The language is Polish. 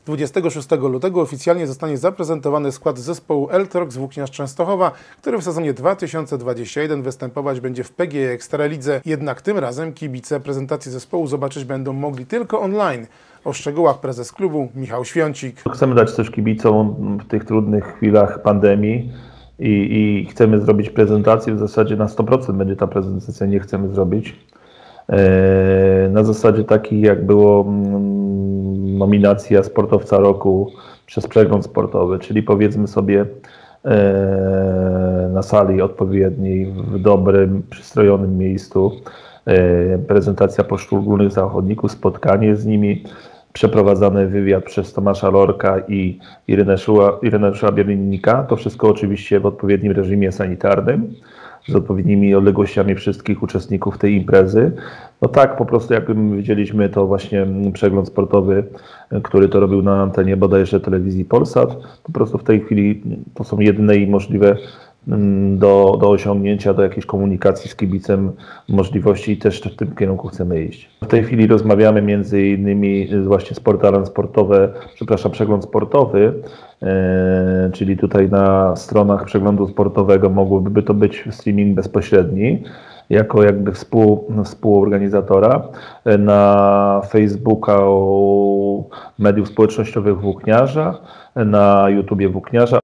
26 lutego oficjalnie zostanie zaprezentowany skład zespołu Eltrok z Włókniarz Częstochowa, który w sezonie 2021 występować będzie w PGE Ekstralidze. Jednak tym razem kibice prezentacji zespołu zobaczyć będą mogli tylko online. O szczegółach prezes klubu Michał Świącik. Chcemy dać coś kibicom w tych trudnych chwilach pandemii i chcemy zrobić prezentację w zasadzie na 100% będzie ta prezentacja, nie chcemy zrobić. Na zasadzie takiej, jak było nominacja sportowca roku przez przegląd sportowy, czyli powiedzmy sobie na sali odpowiedniej, w dobrym, przystrojonym miejscu, prezentacja poszczególnych zawodników, spotkanie z nimi, przeprowadzany wywiad przez Tomasza Lorka i Ireneusza Bierlinnika. To wszystko oczywiście w odpowiednim reżimie sanitarnym, z odpowiednimi odległościami wszystkich uczestników tej imprezy. No tak, po prostu jak widzieliśmy, to właśnie przegląd sportowy, który to robił na antenie bodajże telewizji Polsat. Po prostu w tej chwili to są jedyne i możliwe do osiągnięcia, do jakiejś komunikacji z kibicem możliwości i też w tym kierunku chcemy iść. W tej chwili rozmawiamy między innymi właśnie z portalem przegląd sportowy, czyli tutaj na stronach przeglądu sportowego mogłoby to być streaming bezpośredni, jako jakby współorganizatora, na Facebooka mediów społecznościowych Włókniarza, na YouTubie Włókniarza.